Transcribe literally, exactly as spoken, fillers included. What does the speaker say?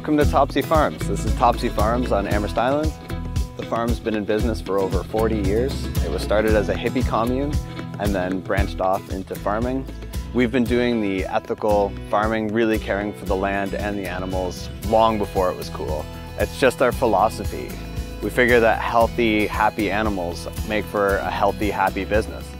Welcome to Topsy Farms. This is Topsy Farms on Amherst Island. The farm's been in business for over forty years. It was started as a hippie commune and then branched off into farming. We've been doing the ethical farming, really caring for the land and the animals long before it was cool. It's just our philosophy. We figure that healthy, happy animals make for a healthy, happy business.